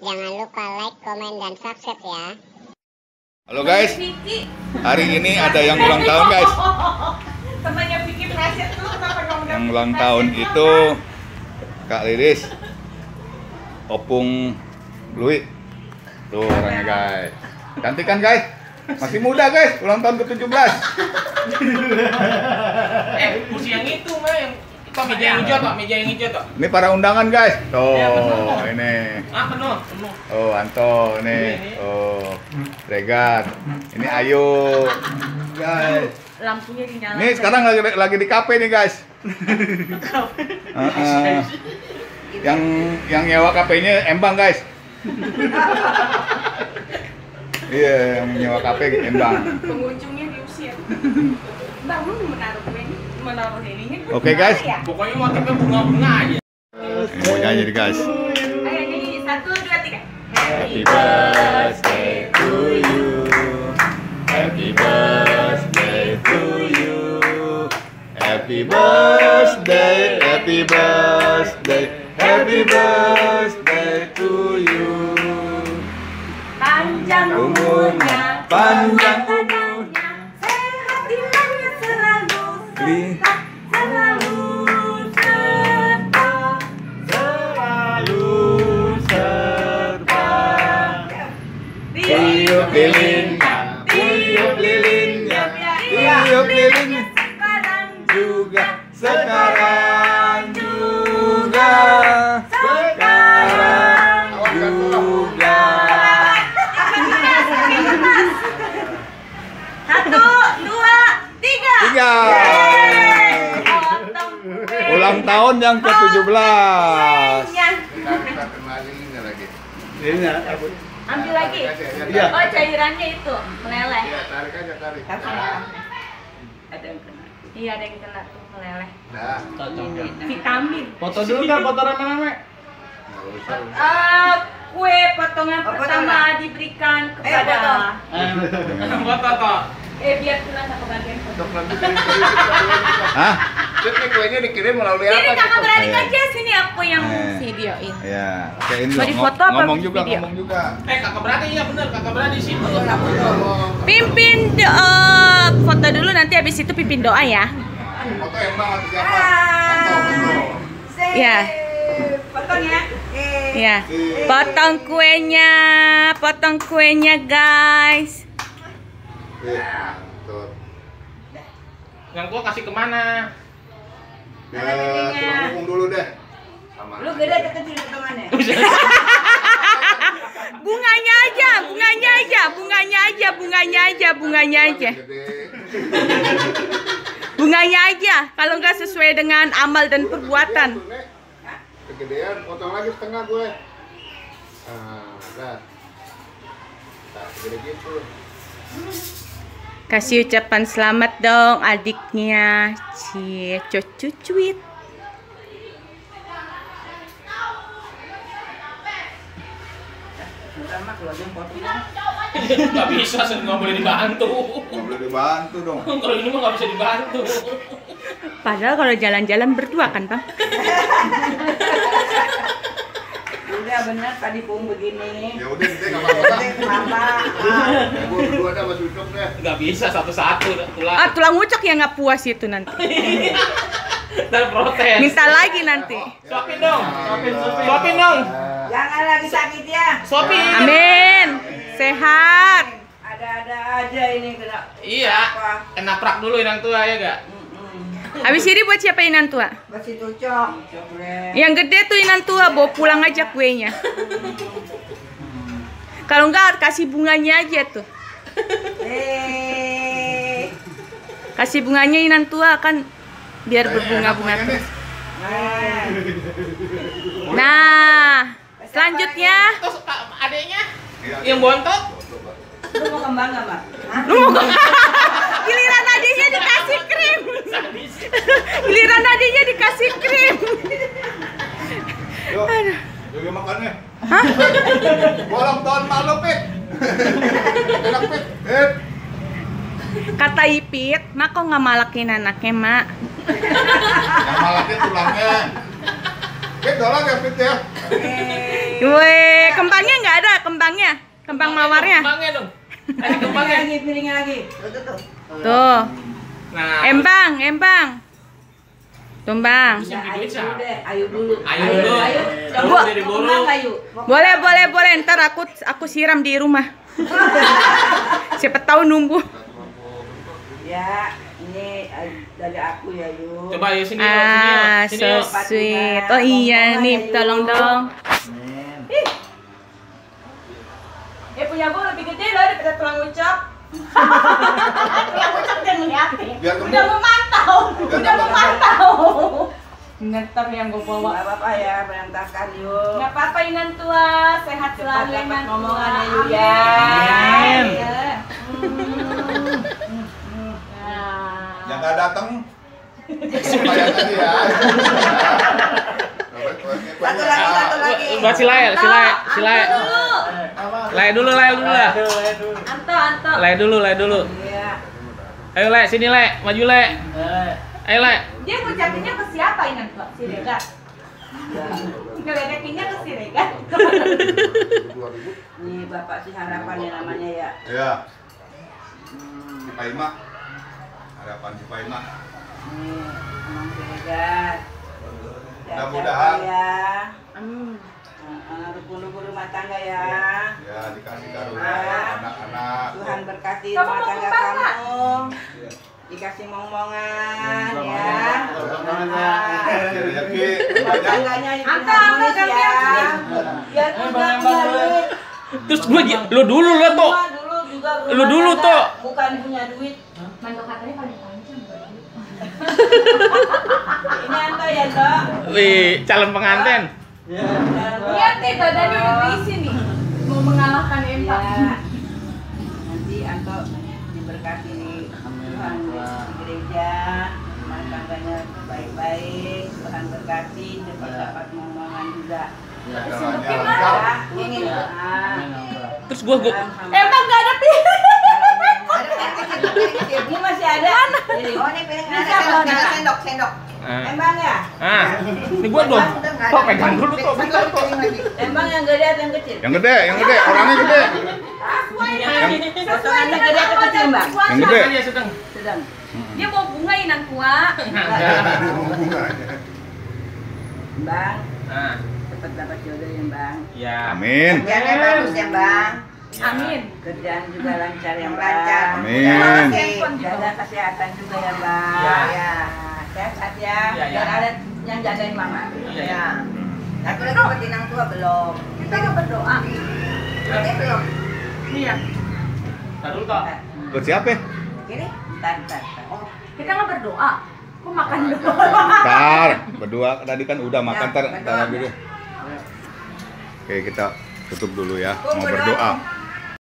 Jangan lupa like, komen, dan subscribe ya. Halo guys, hari ini ada yang ulang tahun guys. Yang ulang tahun itu Kak Lilis, Opung Lui. Tuh orangnya guys. Cantik kan guys? Masih muda guys, ulang tahun ke-17. Kursi yang itu mah yang Pak, meja yang hijau Pak, meja yang hijau Pak. Ini para undangan guys. Tuh, ini. Ah, penuh. Oh, Anto nih. Oh, Regan. Ini Ayu. Guys. Lampunya dinyalakan. Nih sekarang lagi di kafe nih guys. Yang nyewa kafenya Embang guys. Iya, yang nyewa kafe Embang. Pengunjungnya diusir. Bangun menaruh ininya. Oke guys. Pokoknya motifnya bunga-bunga aja. Mau nyanyi nih guys. Ayo nyanyi 1, 2, 3. Happy birthday to you. Happy birthday to you. Happy birthday, happy birthday, happy birthday to you. Panjang umurnya, Panjang umurnya, sehat imannya selalu serta, tiup lilinnya, tiup lilinnya, tiup lilinnya. Sekarang juga. 1, 2, 3. Ulang tahun yang ke-17. Ambil lagi. Iya. Oh, cairannya itu meleleh. Iya, tarik aja, tarik. Ada yang kena. Iya, ada yang kena tuh meleleh. Nah, Vitamin. Foto dulu kan, foto rame-rame. Kue potongan pertama diberikan kepada. Foto toh. Biar pulang ke bagian foto. hah? Terus nih kuenya dikirim melalui Sini apa? kakak beradik Iya. aja, sini aku yang Eh. videoin. Iya, okein Mau dong. difoto apa Ngomong juga, video? ngomong juga. Kakak berarti iya bener, kakak berarti di situ. Pimpin foto dulu, nanti habis itu pimpin doa ya. Foto Embang atau siapa? Foto. Iya. Potong ya. Iya. Potong kuenya guys. Tuh. Yang gua kasih kemana? Ya, suruh ngomong dulu deh. Sama. Lu gede atau kecil potongannya? Bunganya aja. Gede. Bunganya aja. Kalau nggak sesuai dengan amal dan perbuatan. Kegedean, potong lagi setengah gue. Nah, segede gitu. Kasih ucapan selamat dong adiknya. Cie, cucuit. Nggak bisa, nggak boleh dibantu. Nggak boleh dibantu dong. Kalau ini mah nggak bisa dibantu. Padahal kalau jalan-jalan berdua kan, Bang? Udah bener tadi pun begini. Ya udah, kita nggak apa-apa. Mama. Gue berdua dah sama Sucok deh. Nggak bisa satu-satu tulang. Tulang ucok yang nggak puas itu nanti. Dan protes. Minta lagi nanti. Suapin dong. Suapin dong. Jangan lagi sakit ya. Suapin. Amin. Sehat. Ada-ada aja ini kena. Iya. Kena prak dulu yang tua ya gak? Habis ini buat siapa inan tua? Masih cocok. Yang gede tuh inan tua, bawa pulang aja kuenya. Kalau enggak kasih bunganya aja tuh. Kasih bunganya inan tua kan biar berbunga-bunga terus. Nah, selanjutnya Terus adeknya yang bontot. Lu mau kembang nggak, Mbak? giliran adiknya dikasih krim. Giliran adiknya dikasih krim. Yuk, yuk makannya. Hah? Bolong tahun malu, Pit. Enak, Pit. Kata Ipit, mak kok nggak malakin anaknya, mak? Yang malaknya tulangnya. Pit, dolang ya, Pit ya? Weh, kembangnya nggak ada, kembangnya. Kembang mawarnya. Kembangnya dong. Ada kembangnya. lagi, piringnya lagi. Tuh. Tuh. Nah, Embang. Tumbang. Terus yang duit siapa? Ayo dulu. Ayo dulu. Coba Dari bolu. kembang, ayo. Boleh. Ntar aku siram di rumah. Siapa tahu numbuh. Ya, ini dari aku ya, Yu. Coba yuk sini Ah, yuk. Sini so yuk. sweet. Oh iya nih, tolong dong. Punya gue lebih gede loh daripada tulang ucap. Tulang ucap dan ngeliatin. Biar kamu- Udah memantau. Udah memantau. Ntar yang gue Nggak bawa. apa-apa ya, berantakan, Yu. Nggak apa-apa Inan tua, sehat selalu Dapat Inan tua. ngomongannya, Yu, ya. Amin. Iya. Yang nggak datang bayar tadi ya. Satu lagi. Buat si Lael. Lay dulu lah. Anto. Lay dulu. Iya. Ayo Le, sini Le, maju Le. Ayo Le. Dia ngucapinnya ke siapa Inan tua? Si Rega. Ngeledekinnya ke si Rega. Nih Bapak si harapan ya namanya ya. Ya. Si Paima. Harapan si Paima. Nih, Emang Siregar. Mudah-mudahan. Ya. Rukun-rukun rumah tangga ya. Ya dikasih karunia anak-anak. Tuhan berkati Kamu rumah mau tangga kembang, Kak? kamu. Dikasih momongan ya. Kasih rezeki Rumah banyak. tangganya Angka, harmonis angka, ya. angka. Biar tidak duit. Terus gua lu dulu lo Tok. Semua dulu juga rumah Lu dulu, tangga, Tok. Bukan punya duit. Mantu katanya paling panjang. Ini Anto ya, Dok. Wih, calon pengantin. Lihat nih badannya udah berisi nih. Mau mengalahkan Empa. Ya. Nanti Anto diberkati nih Tuhan di gereja, rumah tangganya baik-baik, Tuhan berkati, cepat dapat momongan juga. Jalannya Ya, lancar. ini Terus gua Empa nggak ada piring. Ini masih ada. Oh, ini piring ada sendok. Embang ya? Ah, ini gua dong. Tok pegang dulu Tok, bentar Tok. Embang yang gede atau yang kecil? Yang gede, orangnya gede. Potongannya gede atau kecil, Mbak? Yang gede. Aja sedang. Sedang. Dia mau bunga Inan tua. Bang, Ah, cepat dapat jodoh ya, Bang. ya. Amin. Kerjaannya bagus ya, Bang. Amin. Kerjaan juga lancar ya, Bang. Amin. Jaga kesehatan juga ya, Bang. Ya. Ya. Sehat ya. Ya, ya. Biar ada yang jagain Mama. Iya, ya. Tapi udah dapetin orang tua belum? Kita nggak berdoa. Berarti belum? Iya. Tar dulu Tok. Buat siapa? Kiri? Bentar. Oh, Kita nggak berdoa. Kok makan dulu? Ntar, berdua tadi kan udah makan, Ya, ntar berdoa. lagi deh. Oke, kita tutup dulu ya, Kok mau berdoa? berdoa.